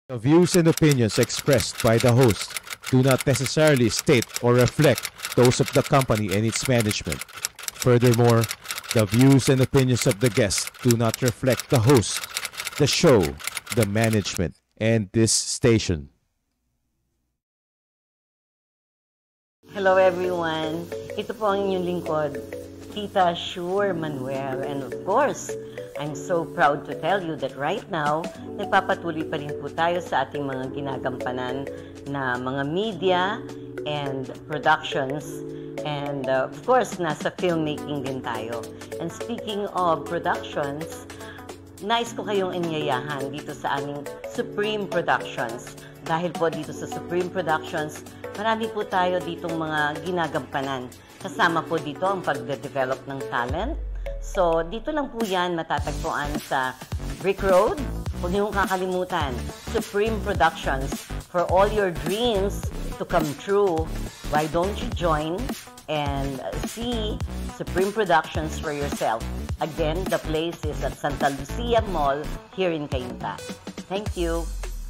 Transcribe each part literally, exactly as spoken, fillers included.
The views and opinions expressed by the host do not necessarily state or reflect those of the company and its management. Furthermore, the views and opinions of the guests do not reflect the host, the show, the management, and this station. Hello everyone! Ito po ang inyong lingkod, Tita Sure Manuel. And of course, I'm so proud to tell you that right now, nagpapatuloy pa rin po tayo sa ating mga ginagampanan na mga media and productions. And uh, of course, nasa filmmaking din tayo. And speaking of productions, nais ko kayong inyayahan dito sa aming Supreme Productions. Dahil po dito sa Supreme Productions, marami po tayo ditong mga ginagampanan. Kasama po dito ang pagde-develop ng talent. So, dito lang po yan matatagpuan sa Brick Road. Huwag niyong kakalimutan, Supreme Productions. For all your dreams to come true, why don't you join and see Supreme Productions for yourself? Again, the place is at Santa Lucia Mall here in Cainta. Thank you.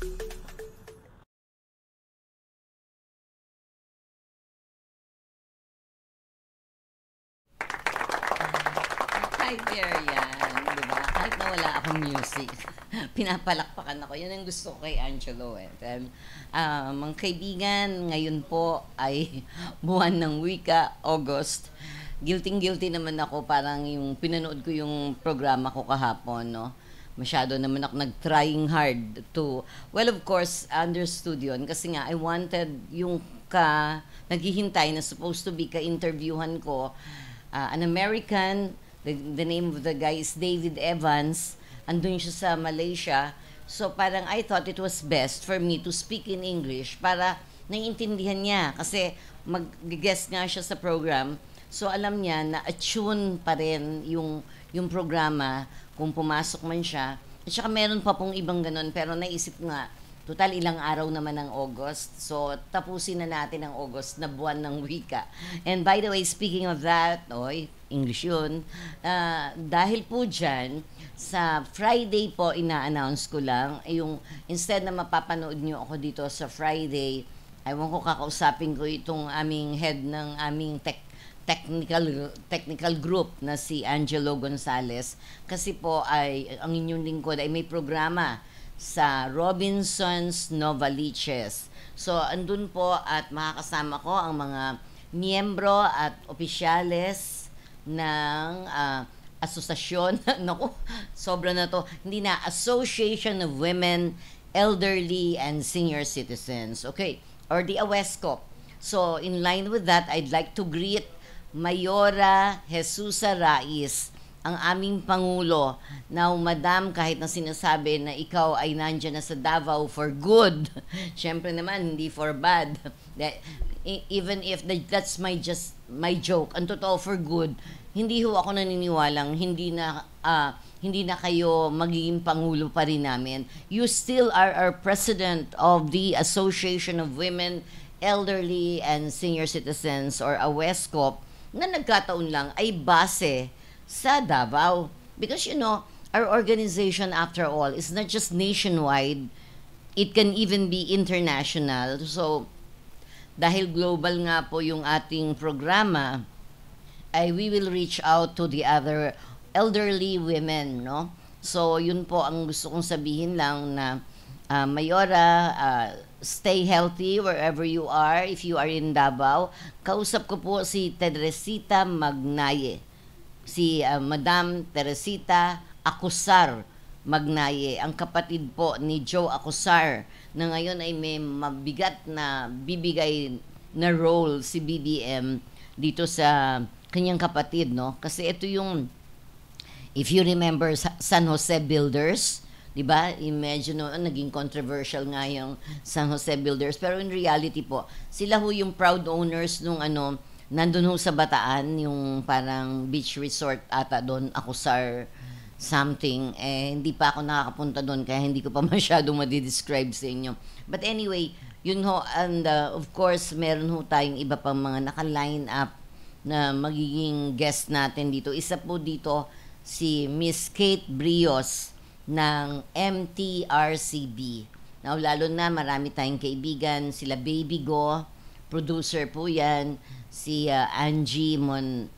Hi there, yan. Diba? Kahit na wala akong music, pinapalakpakan ako. Yan ang gusto ko kay Angelo. Eh. Then, uh, mga kaibigan, ngayon po ay buwan ng wika, August. Guilty-guilty naman ako, parang yung pinanood ko yung programa ko kahapon, no? Masyado naman ako nag-trying hard to, well, of course, understood yun. Kasi nga, I wanted yung ka, naghihintay na supposed to be ka-interviewhan ko, uh, an American. The, the name of the guy is David Evans. Andun siya sa Malaysia. So parang I thought it was best for me to speak in English para naiintindihan niya. Kasi mag-guest nga siya sa program. So alam niya na attune pa rin yung, yung programa kung pumasok man siya. At saka meron pa pong ibang ganun. Pero naisip nga, total ilang araw naman ng August. So tapusin na natin ang August na buwan ng wika. And by the way, speaking of that, oy, English yun. Uh, dahil po dyan, sa Friday po, ina-announce ko lang, yung instead na mapapanood nyo ako dito sa Friday, ayaw ko kakausapin ko itong aming head ng aming tech, technical technical group na si Angelo Gonzalez. Kasi po, ay ang inyong lingkod ay may programa sa Robinson's Novaliches. So, andun po at makakasama ko ang mga miyembro at opisyales ng uh, asosasyon, naku, sobra na to, hindi na, Association of Women, Elderly and Senior Citizens, okay, or the AWESCO. So, in line with that, I'd like to greet Mayora Jesusa Raiz, ang aming Pangulo. Now, Madam, kahit na sinasabi na ikaw ay nandyan na sa Davao for good, syempre naman, hindi for bad. Even if the, that's my just my joke, ang totoo for good, hindi ho ako naniniwalang hindi na uh, hindi na kayo magiging pangulo pa rin namin. You still are our president of the Association of Women, Elderly and Senior Citizens or AWESCO na nagkataon lang ay base sa Davao. Because you know, our organization after all is not just nationwide, it can even be international. So, dahil global nga po yung ating programa, ay we will reach out to the other elderly women, no? So, yun po ang gusto kong sabihin lang na uh, Mayora, uh, stay healthy wherever you are. If you are in Davao, kausap ko po si Teresita Magnaye. Si uh, Madam Teresita Acosar Magnaye, ang kapatid po ni Joe Acosar, na ngayon ay may mabigat na bibigay na role si B B M dito sa kanyang kapatid, no? Kasi ito yung, if you remember, San Jose Builders, di ba? Imagine, no, naging controversial nga yung San Jose Builders. Pero in reality po, sila ho yung proud owners nung ano, nandun ho sa Bataan, yung parang beach resort ata doon, Acosar something, eh, hindi pa ako nakakapunta doon, kaya hindi ko pa masyadong madidescribe sa inyo. But anyway, yun ho, and uh, of course, meron ho tayong iba pang mga naka-line up na magiging guest natin dito. Isa po dito, si Miss Kate Brios ng M T R C B. Now, lalo na marami tayong kaibigan, sila Baby Go, producer po yan, si uh, Angie Mon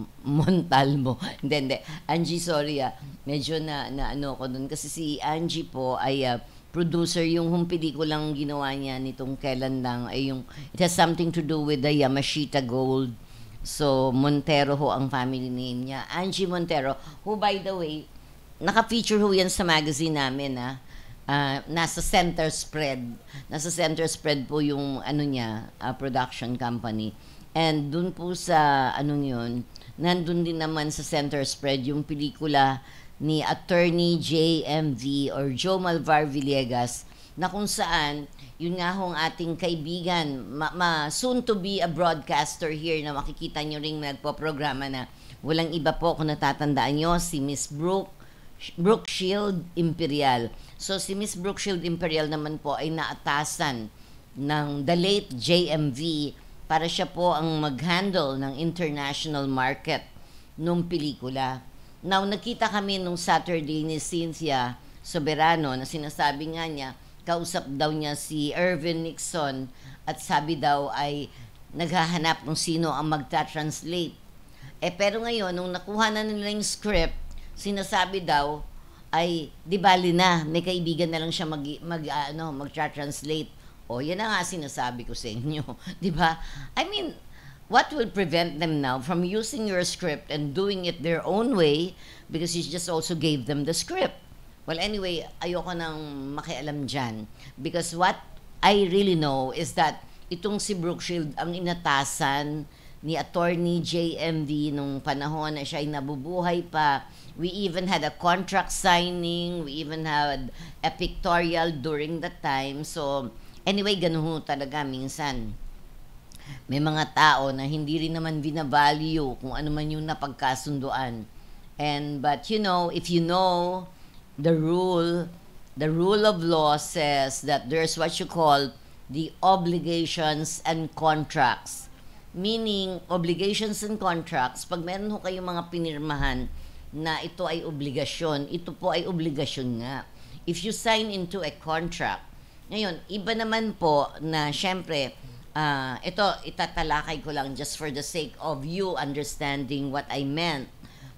Montalmo. Hindi, hindi. Angie, sorry ah. Medyo na, na ano ko dun. Kasi si Angie po ay uh, producer yung hong pelikulang ginawa niya nitong kailan lang ay yung it has something to do with the Yamashita Gold. So, Montero ho ang family name niya. Angie Montero, who by the way, naka-feature ho yan sa magazine namin ah. Uh, nasa center spread. Nasa center spread po yung ano niya, uh, production company. And dun po sa ano yun, nandun din naman sa center spread yung pelikula ni Attorney J M V or Joe Malvar Villegas na kung saan yun nga hong ating kaibigan, ma, ma soon to be a broadcaster here na makikita nyo rin nagpo-programa na walang iba po kung natatandaan nyo, si Miss Brooke Brooke Shield Imperial. So si Miss Brooke Shield Imperial naman po ay naatasan ng the late J M V para siya po ang mag-handle ng international market nung pelikula. Now, nakita kami nung Saturday ni Cynthia Soberano na sinasabi nga niya, kausap daw niya si Irvin Nixon at sabi daw ay naghahanap kung sino ang magta-translate. Eh pero ngayon, nung nakuha na nila yung script, sinasabi daw ay di bali na, may kaibigan na lang siya mag, mag ano, magtra-translate. O yan na nga sinasabi ko sa inyo, di ba? I mean, what will prevent them now from using your script and doing it their own way because you just also gave them the script? Well, anyway, ayoko nang makialam dyan because what I really know is that itong si Brooke Shield ang inatasan ni Attorney J M V nung panahon na siya ay nabubuhay pa. We even had a contract signing. We even had a pictorial during that time. So, anyway, ganun ho talaga minsan. May mga tao na hindi rin naman binavalue kung ano man yung napagkasunduan. And, but you know, if you know the rule, the rule of law says that there's what you call the obligations and contracts. Meaning, obligations and contracts, pag meron ho kayong mga pinirmahan na ito ay obligasyon, ito po ay obligasyon nga. If you sign into a contract, ngayon, iba naman po na syempre, uh, ito itatalakay ko lang just for the sake of you understanding what I meant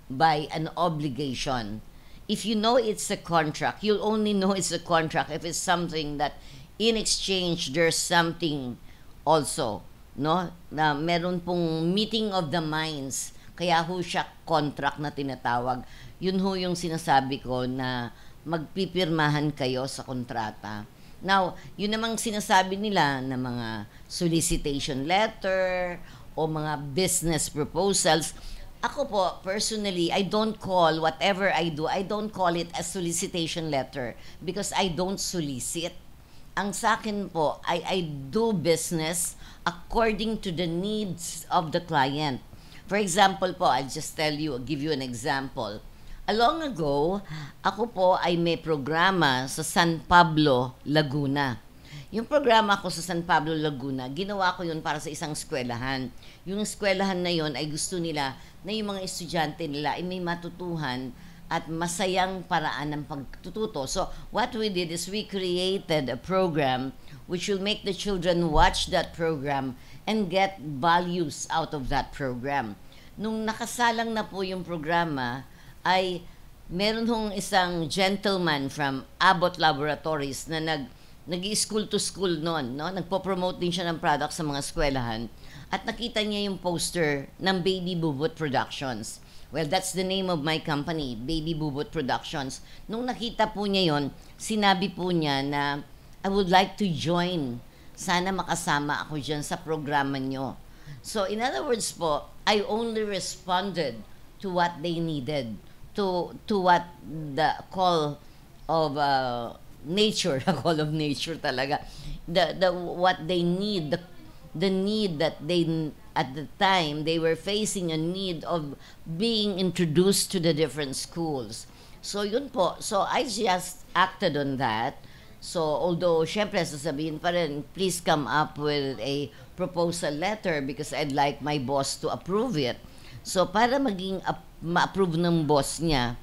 by an obligation. If you know it's a contract, you'll only know it's a contract if it's something that in exchange there's something also, no? Na meron pong meeting of the minds. Kaya ho siya contract na tinatawag. Yun ho yung sinasabi ko na magpipirmahan kayo sa kontrata. Now, yun namang sinasabi nila na mga solicitation letter o mga business proposals. Ako po, personally, I don't call whatever I do, I don't call it a solicitation letter because I don't solicit. Ang sa akin po, I, I do business according to the needs of the client. For example po, I'll just tell you, give you an example. A long ago, ako po ay may programa sa San Pablo, Laguna. Yung programa ko sa San Pablo, Laguna, ginawa ko yun para sa isang eskwelahan. Yung eskwelahan na yun ay gusto nila na yung mga estudyante nila ay may matutuhan at masayang paraan ng pagtututo. So, what we did is we created a program which will make the children watch that program and get values out of that program. Nung nakasalang na po yung programa, ay meron hong isang gentleman from Abbott Laboratories na nag nag-school to school noon, no? Nagpo-promote din siya ng product sa mga eskwelahan at nakita niya yung poster ng Baby Bubut Productions. Well, that's the name of my company, Baby Bubut Productions. Nung nakita po niya yon, sinabi po niya na I would like to join. Sana makasama ako dyan sa programa nyo. So, in other words po, I only responded to what they needed, to to what the call of uh, nature, the call of nature talaga, the the what they need, the the need that they at the time they were facing a need of being introduced to the different schools. So yun po. So I just acted on that. So although syempre sasabihin pa rin, please come up with a proposal letter because I'd like my boss to approve it. So para maging ma-approve ng boss niya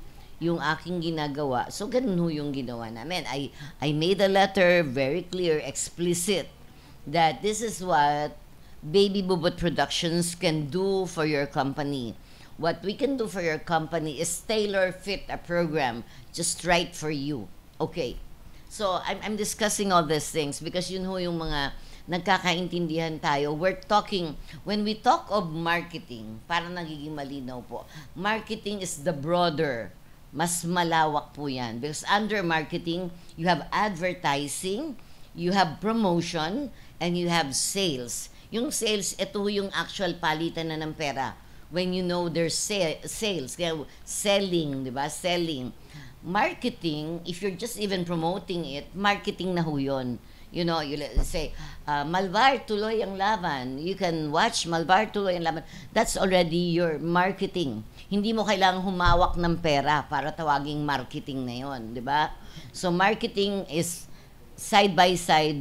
yung aking ginagawa. So, ganun ho yung ginawa namin. I, I made a letter very clear, explicit, that this is what Baby Bubot Productions can do for your company. What we can do for your company is tailor fit a program just right for you. Okay. So, I'm, I'm discussing all these things because yun ho yung mga nagkakaintindihan tayo. We're talking, when we talk of marketing, para nagiging malinaw po, marketing is the broader, mas malawak po yan. Because under marketing, you have advertising, you have promotion, and you have sales. Yung sales, ito yung actual palitan na ng pera. When you know there's sa- sales, kaya selling, di ba? Selling. Marketing, if you're just even promoting it, marketing na ho yun. You know, you say, uh, Malvar, tuloy ang laban. You can watch Malvar, tuloy ang laban. That's already your marketing. Hindi mo kailangang humawak ng pera para tawaging marketing na yon, di ba? So, marketing is side by side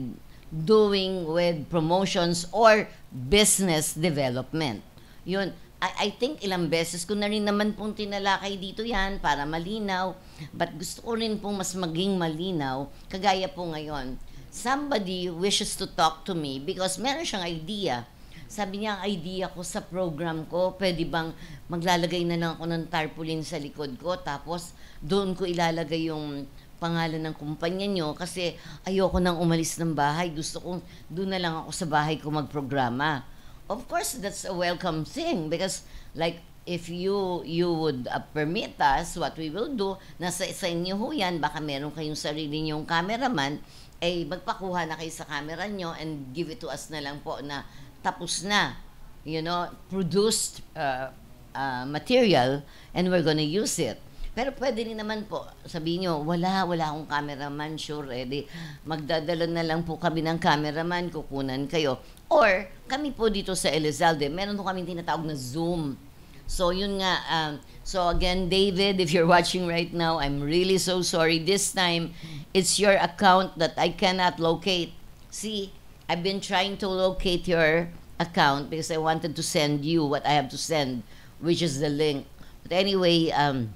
doing with promotions or business development. Yun. I, I think ilang beses ko na rin naman pong tinalakay dito yan para malinaw. But gusto ko rin pong mas maging malinaw, kagaya po ngayon. Somebody wishes to talk to me because meron siyang idea. Sabi niya, ang idea ko sa program ko, pwede bang maglalagay na lang ako ng tarpaulin sa likod ko, tapos doon ko ilalagay yung pangalan ng kumpanya nyo kasi ayoko nang umalis ng bahay. Gusto kong doon na lang ako sa bahay ko magprograma. Of course, that's a welcome thing because like if you you would uh, permit us, what we will do, nasa sa inyo ho yan, baka meron kayong sarili nyong cameraman, eh magpakuha na kayo sa camera nyo and give it to us na lang po na tapos na, you know, produced uh, uh, material and we're gonna use it. Pero pwede rin naman po, sabihin nyo, wala, wala akong cameraman, sure, ready. Magdadala na lang po kami ng cameraman, kukunan kayo. Or, kami po dito sa Elizalde, meron po kami tinatawag na Zoom. So, yun nga, um, so again, David, if you're watching right now, I'm really so sorry. This time, it's your account that I cannot locate. See, I've been trying to locate your account because I wanted to send you what I have to send, which is the link. But anyway, um,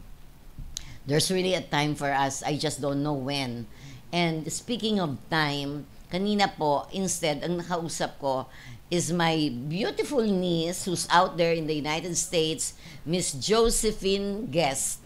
there's really a time for us. I just don't know when. And speaking of time, kanina po, instead, ang nakausap ko is my beautiful niece who's out there in the United States, Miss Josephine Guest.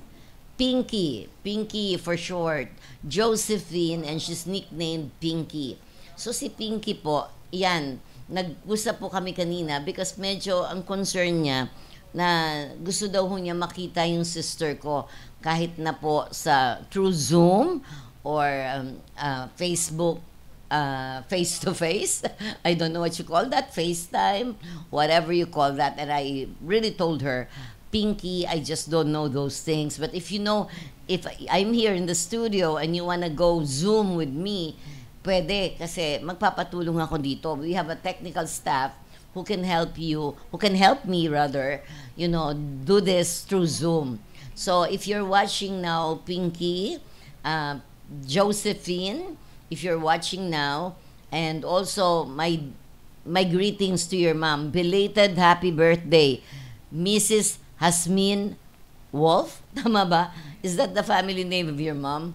Pinky. Pinky for short. Josephine, and she's nicknamed Pinky. So si Pinky po, yan, nag-usap po kami kanina because medyo ang concern niya na gusto daw ho niya makita yung sister ko kahit na po sa through Zoom or um, uh, Facebook uh, face-to-face. I don't know what you call that, FaceTime, whatever you call that. And I really told her, Pinky, I just don't know those things. But if you know, if I'm here in the studio and you wanna go Zoom with me, pwede, kasi magpapatulong ako dito. We have a technical staff who can help you, who can help me rather, you know, do this through Zoom. So if you're watching now, Pinky, uh, Josephine, if you're watching now, and also my my greetings to your mom. Belated happy birthday, Missus Hasmin Wolf. Tama ba? Is that the family name of your mom?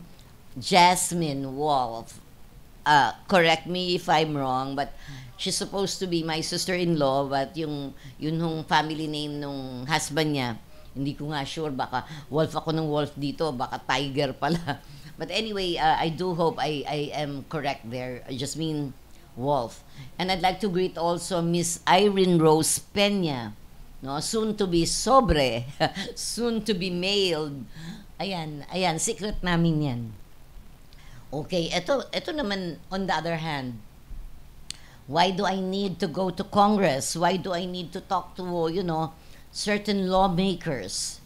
Jasmine Wolf. Uh, correct me if I'm wrong, but she's supposed to be my sister-in-law, but yung yun yung family name nung husband niya, hindi ko nga sure, baka wolf ako ng wolf dito, baka tiger pala. But anyway, uh, I do hope I, I am correct there. I just mean wolf. And I'd like to greet also Miss Irene Rose Peña, no? Soon to be sobre, soon to be mailed. Ayan, ayan, secret namin yan. Okay, ito, ito naman on the other hand. Why do I need to go to Congress? Why do I need to talk to, you know, certain lawmakers?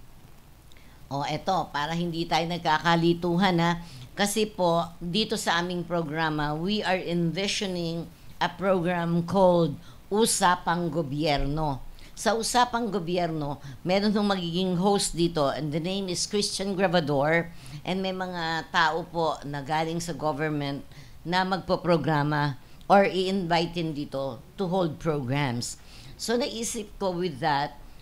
O, eto, para hindi tayo nagkakalituhan ha. Kasi po, dito sa aming programa, we are envisioning a program called Usapang Gobyerno. Sa Usapang Gobyerno, meron nung magiging host dito, and the name is Christian Gravador, and may mga tao po na galing sa government na magpo-programa or i-invite in dito to hold programs. So naisip ko with that,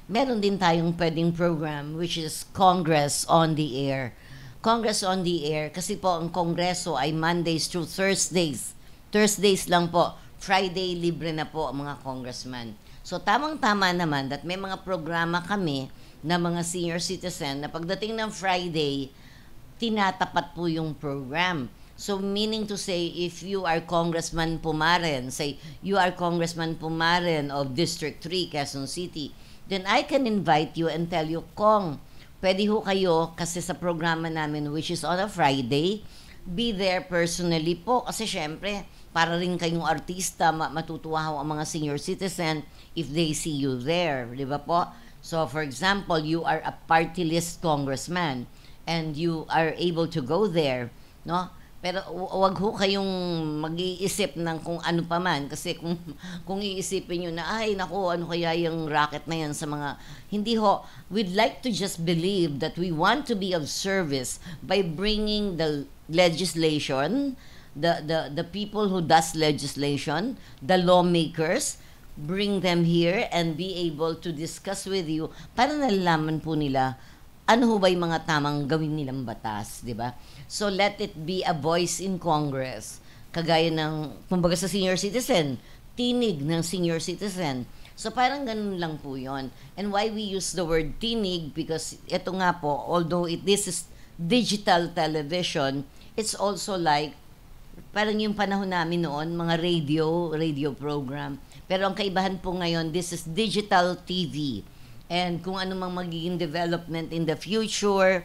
meron din tayong pwedeng program which is Congress on the Air. Congress on the Air, kasi po ang Kongreso ay Mondays through Thursdays. Thursdays lang po. Friday, libre na po ang mga congressman. So, tamang-tama naman that may mga programa kami na mga senior citizen na pagdating ng Friday, tinatapat po yung program. So, meaning to say, if you are Congressman Pumaren, say, you are Congressman Pumaren of District three, Quezon City, then I can invite you and tell you, Kong, pwede ho kayo kasi sa programa namin which is on a Friday, be there personally po kasi syempre para rin kayong artista matutuwa ho ang mga senior citizen if they see you there, di ba po? So for example, you are a party list congressman and you are able to go there, no? Pero wag ho kayong mag-iisip ng kung ano pa man kasi kung kung iisipin niyo na ay nako ano kaya yung racket na yan sa mga hindi ho, we'd like to just believe that we want to be of service by bringing the legislation, the the the people who does legislation, the lawmakers, bring them here and be able to discuss with you para nalalaman po nila ano ho ba yung mga tamang gawin nilang batas, di ba? So let it be a voice in Congress. Kagaya ng, kumbaga sa senior citizen, tinig ng senior citizen. So parang ganun lang po yon. And why we use the word tinig, because ito nga po, although it, this is digital television, it's also like, parang yung panahon namin noon, mga radio, radio program. Pero ang kaibahan po ngayon, this is digital T V. And kung ano mang magiging development in the future,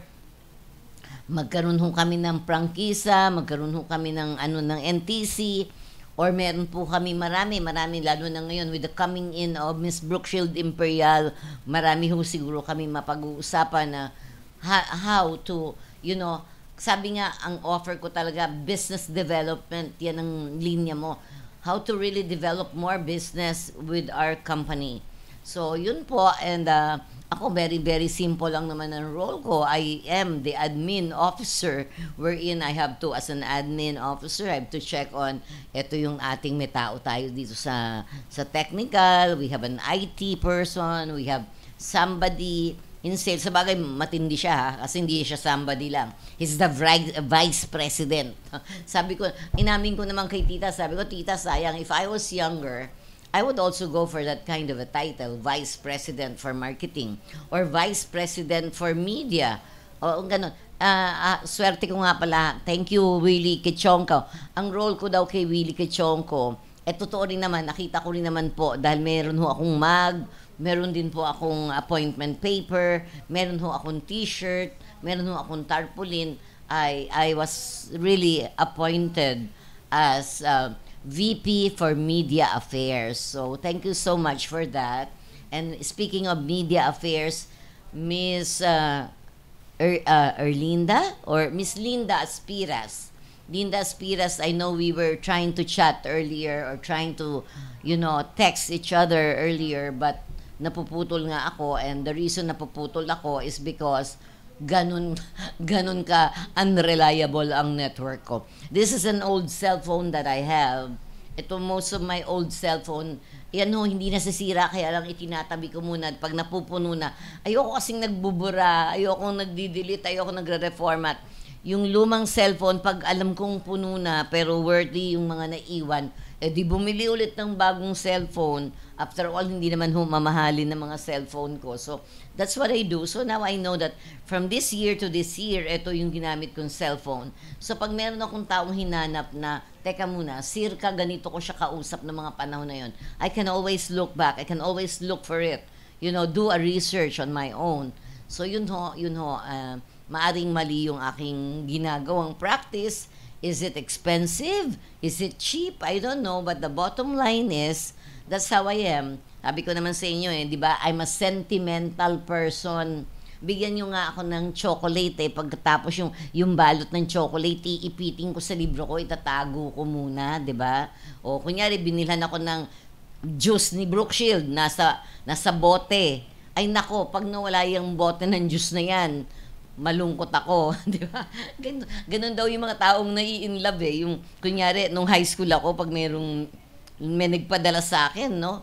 magkaroon ho kami ng prangkisa, magkaroon ho kami ng ano ng N T C, or meron po kami marami, marami lalo na ngayon with the coming in of Miss Brookshield Imperial, marami ho siguro kami mapag-uusapan na ha- how to, you know, sabi nga, ang offer ko talaga, business development, yan ang linya mo. How to really develop more business with our company. So, yun po, and uh, ako very, very simple lang naman ang role ko. I am the admin officer wherein I have to, as an admin officer, I have to check on, ito yung ating may tao tayo dito sa, sa technical, we have an I T person, we have somebody in sales. Sa bagay, matindi siya ha, kasi hindi siya somebody lang. He's the vice president. Sabi ko, inamin ko naman kay tita, sabi ko, tita, sayang, if I was younger, I would also go for that kind of a title, Vice President for Marketing or Vice President for Media. O ganun. Uh, uh, swerte ko nga pala. Thank you, Willie Kichonko. Ang role ko daw kay Willie Kichonko, eh totoo rin naman, nakita ko rin naman po dahil meron ho akong mug, meron din po akong appointment paper, meron ho akong t-shirt, meron ho akong tarpaulin. I, I was really appointed as uh, V P for Media Affairs. So, thank you so much for that. And speaking of Media Affairs, Miss uh, er, uh, Erlinda or Miss Linda Aspiras. Linda Aspiras, I know we were trying to chat earlier or trying to, you know, text each other earlier, but napuputol nga ako, and the reason napuputol ako is because ganun ganun ka unreliable ang network ko. This is an old cell phone that I have. Ito, most of my old cell phone, yan ho, hindi nasisira, kaya lang itinatabi ko muna. Pag napupuno na, ayoko kasing nagbubura, ayoko nagdi-delete, ayoko nagre-reformat. Yung lumang cellphone, pag alam kong puno na, pero worthy yung mga naiwan, eh di bumili ulit ng bagong cellphone. After all, hindi naman ho mamahalin ng mga cellphone ko. So, that's what I do. So, now I know that from this year to this year, ito yung ginamit kong cellphone. So, pag meron akong taong hinanap na, teka muna, circa ganito ko siya kausap ng mga panahon na yon, I can always look back. I can always look for it. You know, do a research on my own. So, yun ho, yun ho, uh, maaring mali yung aking ginagawang practice. Is it expensive? Is it cheap? I don't know. But the bottom line is, that's how I am. Sabi ko naman sa inyo eh, di ba? I'm a sentimental person. Bigyan nyo nga ako ng chocolate eh. Pagkatapos yung, yung balot ng chocolate, iipitin ko sa libro ko, itatago ko muna, di ba? O kunyari, binilhan ako ng juice ni Brookshield, nasa, nasa bote. Ay nako, pag nawala yung bote ng juice na yan, malungkot ako, di ba? Ganun, ganun daw yung mga taong nai-inlove eh. Yung, kunyari, nung high school ako, pag mayroong, may nagpadala sa akin, no?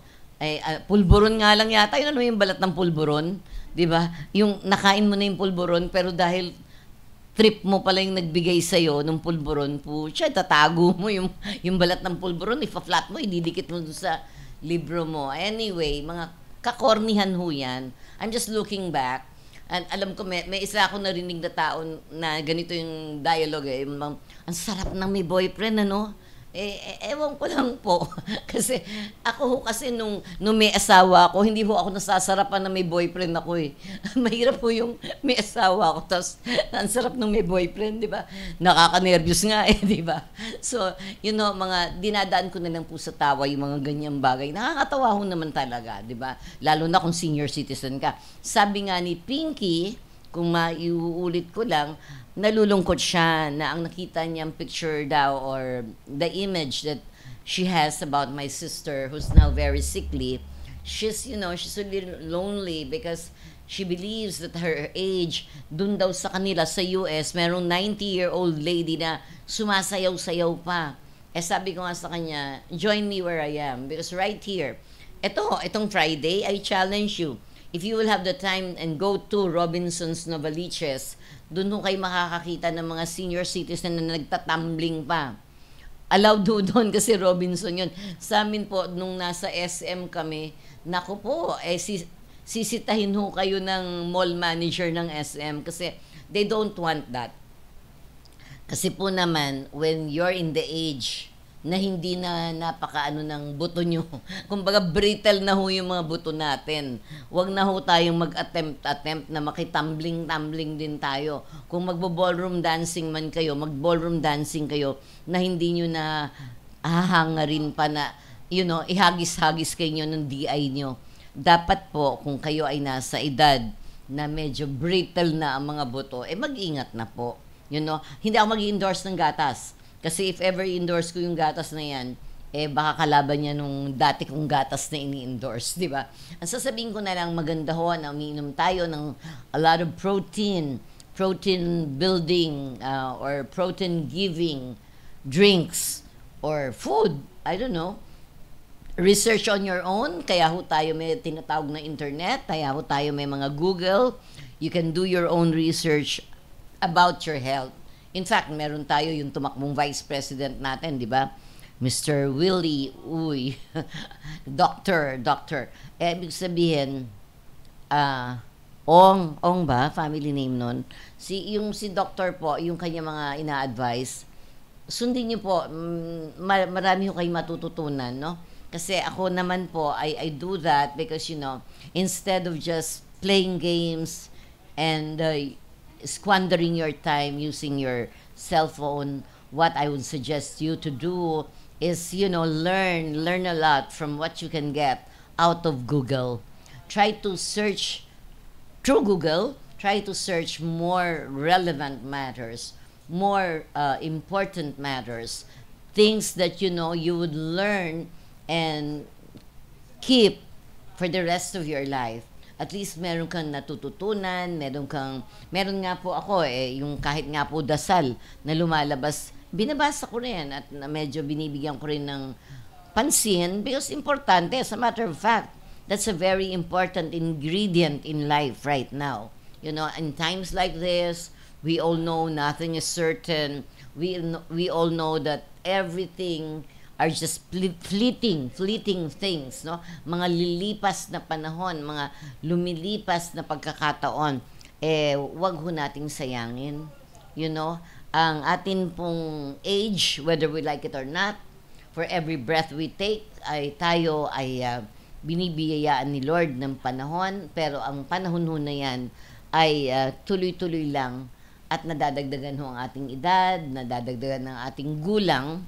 Ay, ah, pulburon nga lang yata. Yun, ano yung balat ng pulburon? Di ba? Yung nakain mo na yung pulburon, pero dahil trip mo pala yung nagbigay sa'yo ng pulburon po, siya, tatago mo yung, yung balat ng pulburon, ipa-flat mo, ididikit mo dun sa libro mo. Anyway, mga kakornihan ho yan. I'm just looking back, and alam ko, may, may isa akong narinig na tao na ganito yung dialogue eh, yung, ang sarap ng may boyfriend, ano? Eh, eh, ewan ko lang po. Kasi ako ho kasi nung, nung may asawa ako, hindi ho ako nasasarapan na may boyfriend ako eh. Mahirap po yung may asawa ako, tapos ang sarap nung may boyfriend, di ba? Nakaka-nervous nga eh, di ba? So, you know, mga dinadaan ko na lang po sa tawa yung mga ganyang bagay. Nakakatawa ho naman talaga, di ba? Lalo na kung senior citizen ka. Sabi nga ni Pinky, kung maiuulit ko lang, nalulungkot siya na ang nakita niyang picture daw or the image that she has about my sister who's now very sickly. She's, you know, she's a little lonely because she believes that her age, dun daw sa kanila sa U S, merong ninety-year-old lady na sumasayaw-sayaw pa. Eh sabi ko nga sa kanya, join me where I am because right here, eto, itong Friday, I challenge you. If you will have the time and go to Robinson's Novaliches, doon ho kayo makakakita ng mga senior citizen na nagtatumbling pa. Allowed do doon kasi Robinson yun. Sa amin po, nung nasa S M kami, naku po, eh, sis, sisitahin ho kayo ng mall manager ng S M kasi they don't want that. Kasi po naman, when you're in the age na hindi na napakaano ng buto nyo. Kumbaga, brittle na ho yung mga buto natin. Huwag na ho tayong mag-attempt-attempt na makitumbling-tumbling din tayo. Kung magbo-ballroom dancing man kayo, mag-ballroom dancing kayo na hindi nyo na hahangarin pa na, you know, ihagis-hagis kayo ng D I nyo. Dapat po, kung kayo ay nasa edad na medyo brittle na ang mga buto, eh mag-ingat na po. You know, hindi ako mag-endorse ng gatas. Kasi if ever endorse ko yung gatas na yan, eh baka kalaban niya nung dati kong gatas na ini-endorse, di ba? Ang sasabihin ko na lang, maganda ho na umiinom tayo ng a lot of protein, protein building uh, or protein giving drinks or food. I don't know. Research on your own. Kaya ho tayo may tinatawag na internet. Kaya ho tayo may mga Google. You can do your own research about your health. In fact, meron tayo yung tumakbong vice president natin, di ba? Mister Willie, uy, doctor, doctor. Eh, ibig sabihin, ah, uh, Ong, Ong ba? Family name nun. Si, yung si doctor po, yung kanya mga ina-advise, sundin niyo po, mm, marami ko kayo matututunan, no? Kasi ako naman po, I, I do that because, you know, instead of just playing games and uh, squandering your time using your cell phone, what I would suggest you to do is, you know, learn, learn a lot from what you can get out of Google. Try to search through Google, try to search more relevant matters, more uh, important matters, things that, you know, you would learn and keep for the rest of your life. At least meron kang natututunan, meron kang, meron nga po ako eh, yung kahit nga po dasal na lumalabas, binabasa ko rin at medyo binibigyan ko rin ng pansin because importante, as a matter of fact, that's a very important ingredient in life right now. You know, in times like this, we all know nothing is certain. We, we all know that everything are just fleeting, fleeting things, no? Mga lilipas na panahon, mga lumilipas na pagkakataon, eh, wag ho nating sayangin. You know, ang atin pong age, whether we like it or not, for every breath we take, ay tayo ay uh, binibiyayaan ni Lord ng panahon, pero ang panahon ho na yan ay uh, tuloy-tuloy lang at nadadagdagan ho ang ating edad, nadadagdagan ng ating gulang.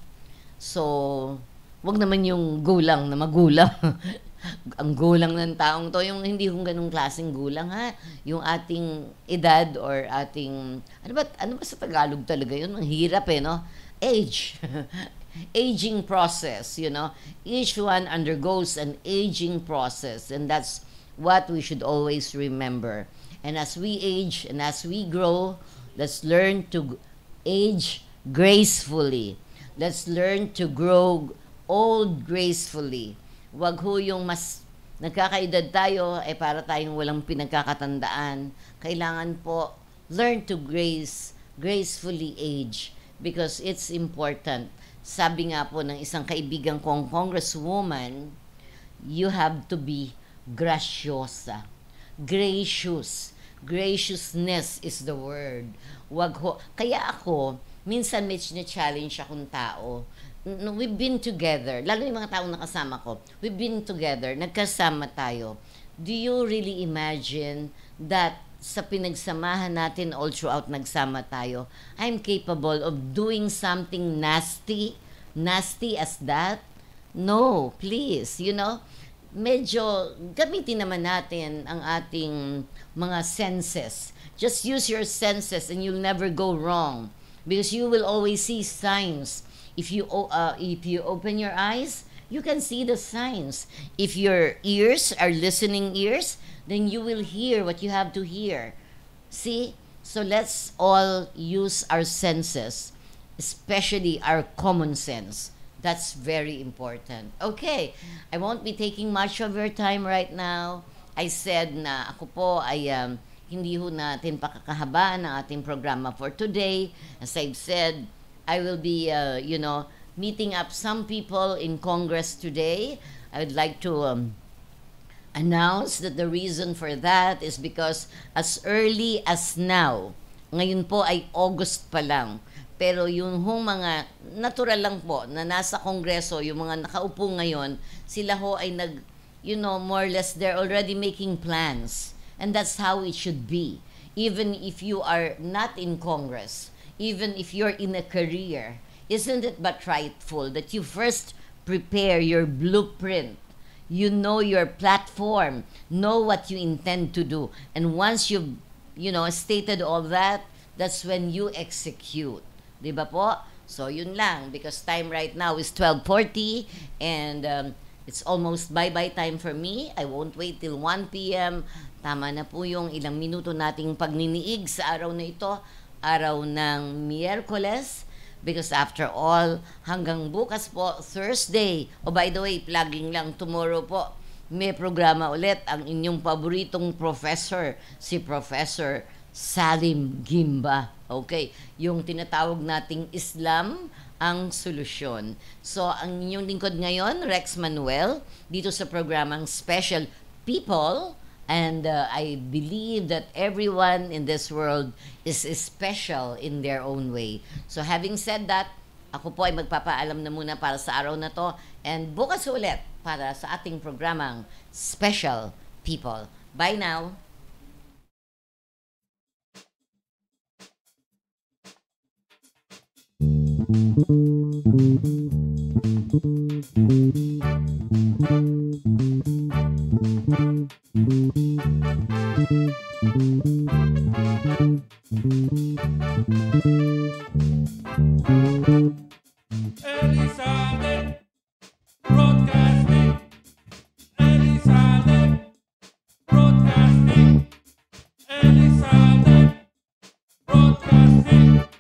So, wag naman yung gulang na magulang. Ang gulang ng taong to, yung hindi kong ganung klaseng gulang, ha? Yung ating edad or ating, ano ba, ano ba sa Tagalog talaga yun? Ang hirap eh, no? Age. Aging process, you know? Each one undergoes an aging process, and that's what we should always remember. And as we age and as we grow, let's learn to age gracefully. Let's learn to grow old gracefully. Wag ho yung mas nagkakaedad tayo, eh para tayong walang pinagkakatandaan. Kailangan po, learn to grace, gracefully age because it's important. Sabi nga po ng isang kaibigan kong congresswoman, you have to be graciosa. Gracious. Graciousness is the word. Wag ho. Kaya ako, minsan may challenge akong tao. N- We've been together, lalo yung mga taong nakasama ko, we've been together, nagkasama tayo. Do you really imagine that sa pinagsamahan natin all throughout nagsama tayo, I'm capable of doing something nasty? Nasty as that? No, please, you know? Medyo gamitin naman natin ang ating mga senses. Just use your senses and you'll never go wrong because you will always see signs. If you o- uh, if you open your eyes, you can see the signs. If your ears are listening ears, then you will hear what you have to hear. See? So let's all use our senses, especially our common sense. That's very important. Okay, I won't be taking much of your time right now. I said na ako po ay um, hindi ho natin pakakahabaan ang ating programa for today. As I've said, I will be, uh, you know, meeting up some people in Congress today. I would like to um, announce that the reason for that is because as early as now, ngayon po ay August pa lang, pero yung hong mga natural lang po na nasa Kongreso, yung mga nakaupo ngayon, sila ho ay nag, you know, more or less they're already making plans. And that's how it should be. Even if you are not in Congress, even if you're in a career, isn't it but rightful that you first prepare your blueprint? You know your platform, know what you intend to do. And once you've, you know, stated all that, that's when you execute. Di ba po? So, yun lang. Because time right now is twelve forty and um, it's almost bye-bye time for me. I won't wait till one p.m. Tama na po yung ilang minuto nating pagniniig sa araw na ito. Araw ng Miyerkules because after all, hanggang bukas po, Thursday. Oh, by the way, plugging lang, tomorrow po, may programa ulit ang inyong paboritong professor, si Professor Salim Gimba. Okay, yung tinatawag nating Islam ang solusyon. So, ang inyong lingkod ngayon, Rex Manuel, dito sa programang Special People. And uh, I believe that everyone in this world is, is special in their own way. So having said that, ako po ay magpapaalam na muna para sa araw na to. And bukas ulit para sa ating programang Special People. Bye now! Elizalde Broadcasting, Elizalde Broadcasting, Elizalde Broadcasting.